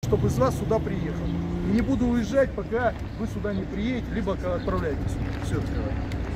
чтобы из вас сюда приехал. И не буду уезжать, пока вы сюда не приедете, либо отправляйтесь сюда. Все, открывай.